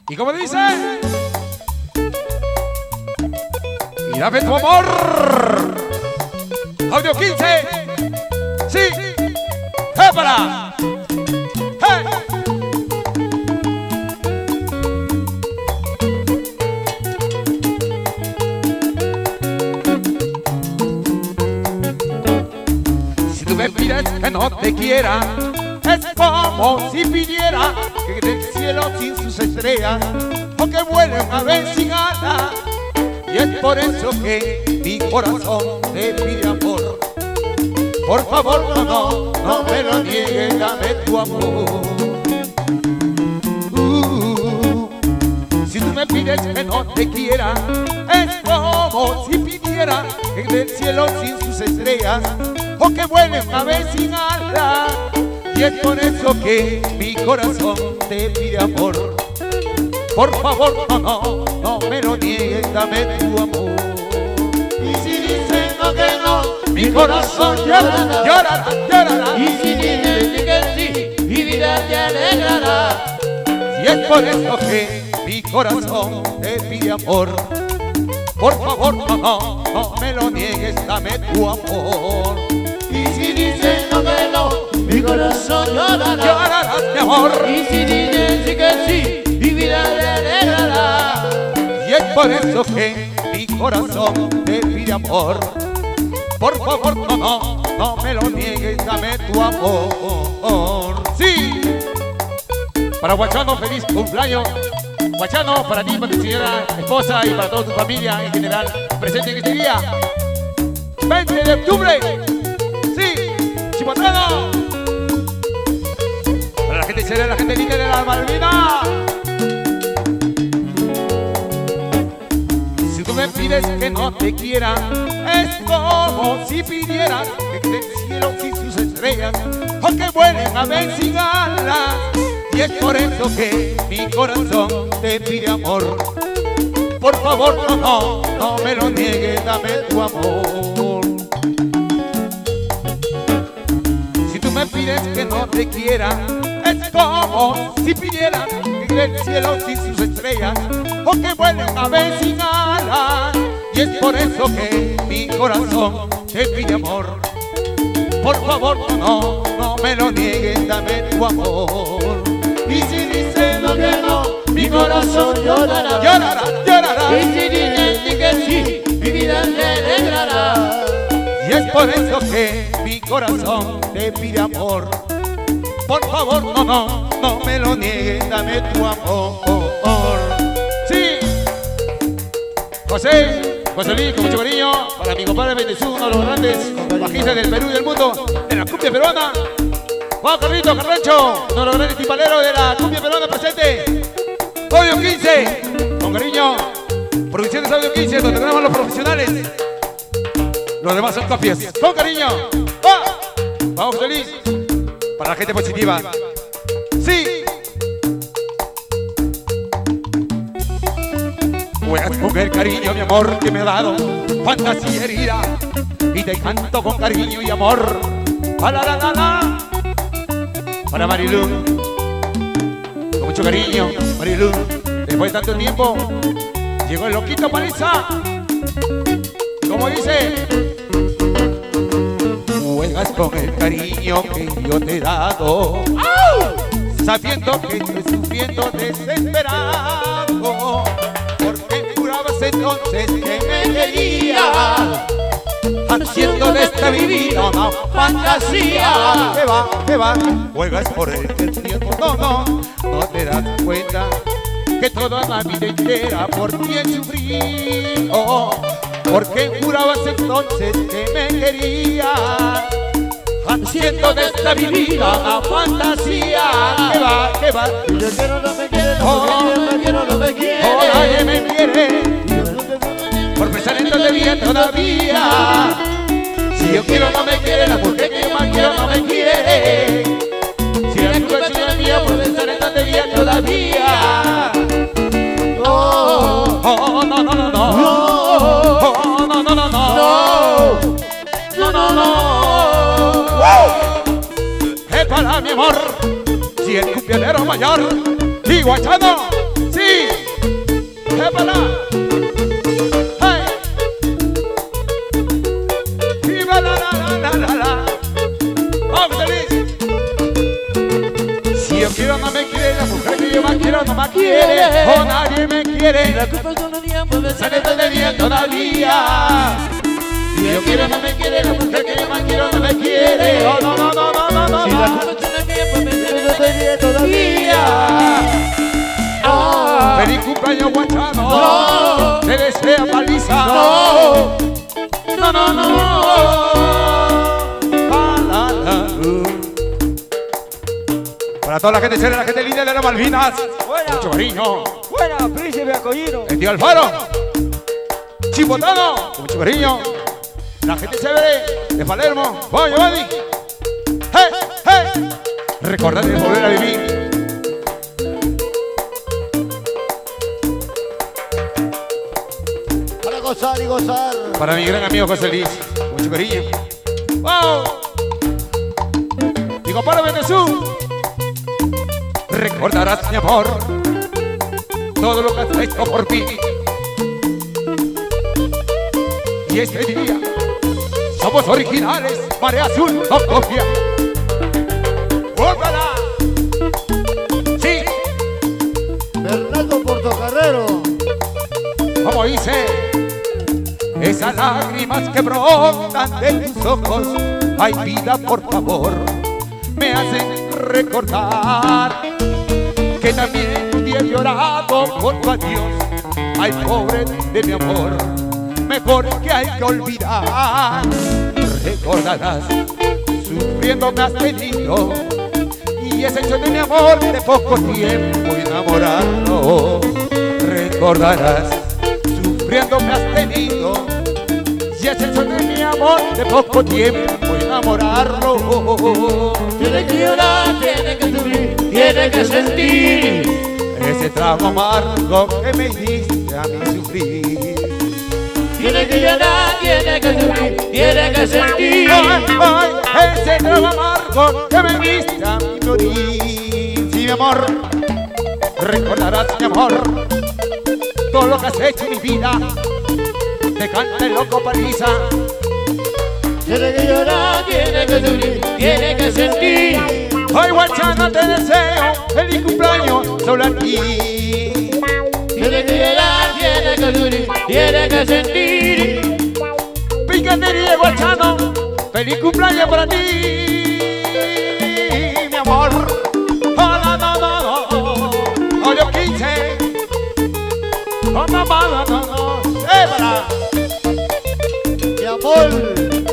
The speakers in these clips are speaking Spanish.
Y como dice, y dame tu amor. Audio 15. Sí. ¡Épala! ¡Hey! Si tú me pides que no te quiera, es como si pidiera que del cielo sin sus estrellas o que vuele una vez sin alas. Y es por eso que mi corazón te pide amor. Por favor, no me lo niegues, dame tu amor. Si tú me pides que no te quiera, es como si pidiera que del cielo sin sus estrellas o que vuele una vez sin alas. Y es por eso que mi corazón te pide amor. Por favor, no me lo niegues, dame tu amor. Y si dicen no que no, mi corazón llorará, llorará, llorará. y si dicen que sí, mi vida te alegrará. Y es por eso que mi corazón te pide amor. Por favor, no me lo niegues, dame tu amor. Y si dicen no que no, mi corazón llorará. Llorarás, mi amor. Y si dicen que sí, mi vida te alegrará. Y es por eso que mi corazón te pide amor. Por favor, no me lo niegues, dame tu amor. Sí. Para Guachano, feliz cumpleaños. Guachano, para ti, para tu señora esposa y para toda tu familia en general, presente en este día 20 de octubre. Sí, Chipotlano. Para la gente seria, la gente linda de la Malvinas. Si tú me pides que no te quiera, es como si pidieras que del cielo sin sus estrellas o que vuelen a ver sin alas. Y es por eso que mi corazón te pide amor. Por favor, no me lo niegues, dame tu amor. Si tú me pides que no te quiera, es como si pidieras que del cielo sin sus estrellas o que vuelen a ver sin alas. Y es por eso que mi corazón te pide amor. Por favor, no me lo niegues, dame tu amor. Y si dicen no que no, mi corazón llorará. Llorará, llorará. Y si dicen que sí, mi vida te alegrará. Y es por eso que mi corazón te pide amor. Por favor, no me lo niegues, dame tu amor. Sí. José Luis, con mucho cariño, para mi compadre Bendezú, uno de los grandes bajistas del Perú y del mundo, de la cumbia peruana. Juan Carlito Carrancho, uno de los grandes timbaleros de la cumbia peruana presente. Audio 15, con cariño, Producciones Audio 15, donde tenemos los profesionales. Los demás son copias. Con cariño. ¡Ah! Vamos, feliz. Para la gente positiva. Sí. Juegas con el cariño, mi amor, que me ha dado fantasía herida. Y te canto con cariño y amor. La. Para Marilu. Con mucho cariño, Marilu. Después de tanto tiempo, llegó el loquito Paliza. Como dice, juegas con el cariño que yo te he dado, sabiendo que estoy sufriendo desesperado, porque jurabas entonces que me querías, haciendo de esta mi vida una fantasía. Que va, juegas por el tiempo, no te das cuenta que toda la vida entera por ti he sufrido, porque jurabas entonces que me querías, haciendo de esta mi vida una fantasía. Que va. Y yo quiero no me quiere, no me quiero no me quiere. Nadie me quiere, por pensar en donde vive todavía. Si yo quiero no me quiere, la mujer que yo más quiero no me quiere. Si la culpa es mía, por pensar en donde vive todavía. Es para mi amor, si el cumpleañero mayor y Guachano, sí. quiere. o nadie me quiere. Y la culpa son los tiempos, me Se le está debiendo todavía. Si yo quiero no me quiere, la mujer que yo más quiero no me quiere. No, no, no, no, no, no, no. Si la culpa son los tiempos, me debe todavía. Feliz cumpleaños, Guachano. No. Te desea paliza. No, no, no, no. Para toda la gente seria, la gente linda de las Malvinas. Buena. Mucho cariño. Buena, príncipe Acollino. El tío Alfaro. Chipotano. Con mucho cariño. La gente chévere de Palermo. Vamos, Giovanni. ¡Hey, hey! Recordar de volver a vivir. Para gozar y gozar. Para mi gran amigo José Luis. Mucho cariño. ¡Wow! Digo, para Venezuela. Recordarás, mi amor, todo lo que has hecho por mí. Y este día somos originales, Marea Azul no copia. ¡Bótala! Sí, Bernardo Portocarrero. como dice, esas lágrimas que brotan de tus ojos, ay vida, por favor, me hacen recordar que también un día he llorado por tu adiós. Ay, pobre de mi amor, mejor que hay que olvidar. Recordarás, sufriendo me has tenido, y ese hecho de mi amor de poco tiempo enamorado. Recordarás, sufriendo me has tenido, y ese hecho de mi amor de poco tiempo enamorarlo. Tiene que llorar, tiene que sufrir, tiene que sentir. Ese trago amargo que me hiciste a mí sufrir. Tiene que llorar, tiene que sufrir, tiene que sentir. Ay, ay, ese trago amargo que me hiciste a mí morir. Sí, mi amor, recordarás, mi amor, todo lo que has hecho en mi vida. Te canta el loco Paliza. Tiene que llorar, tiene que sufrir, tiene que sentir. Ay, Guachana, te deseo feliz cumpleaños solo aquí. Tiene que llorar, tiene que sufrir, tiene que sentir. Picatería, Guachano, feliz cumpleaños para ti, mi amor. Oh, no, no, no, no, hoy 15. Oh, no, no, no, no, para. Mi amor.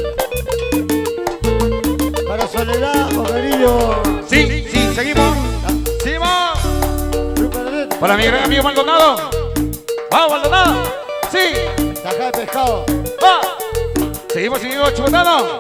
Para Soledad, con cariño. Sí, sí, seguimos. Seguimos. Para mi gran amigo Maldonado. Vamos, Maldonado. Sí. Taja de pescado. Va. Seguimos, seguimos, Chibotano.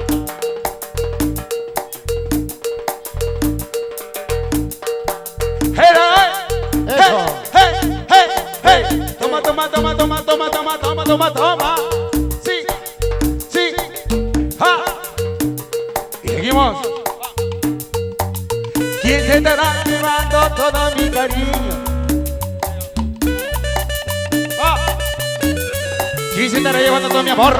Eso. Hey, hey, hey. Toma, toma, toma, toma, toma, toma, toma, toma, toma. Sí, sí. Ja. Y seguimos. ¿Quién se estará llevando todo mi cariño? Ah. ¿Quién se estará llevando todo mi amor?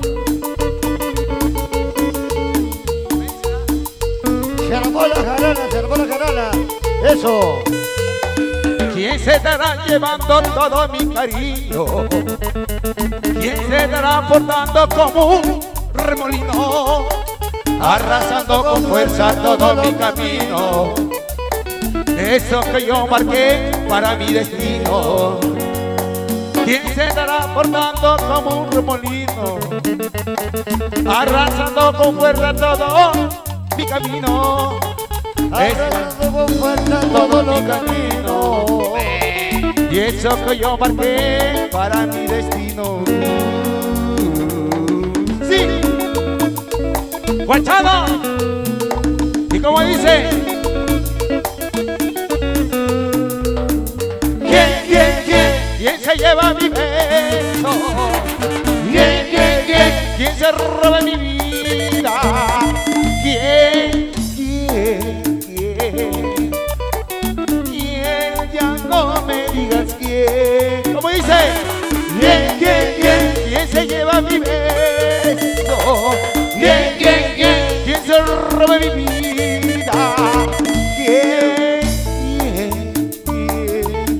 Se armó la jarana, se armó la jarana. Eso. ¿Quién se estará llevando todo mi cariño? ¿Quién se estará portando como un remolino? Arrasando con fuerza todo mi camino. Eso que yo marqué para mi destino. ¿Quién se estará portando como un remolino? Arrasando con fuerza todo mi camino. Arrasando con fuerza Todo mi camino. Y eso que yo marqué para mi destino. Sí. Guachano. Y como dice, ¿quién se lleva mi beso? ¿Quién se roba mi vida? ¿Quién ya no me digas quién? ¿Cómo dice? ¿Quién se lleva mi beso? ¿Quién se roba mi vida? ¿Quién?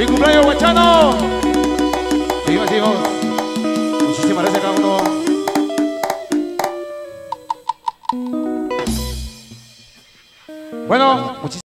¡Feliz cumpleaños, Guachano! Seguimos, seguimos. Muchísimas gracias a cada uno. Bueno, muchísimas